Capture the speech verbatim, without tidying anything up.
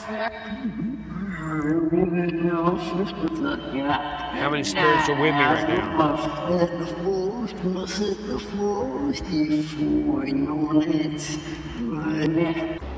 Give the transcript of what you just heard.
How many spirits are with me right now?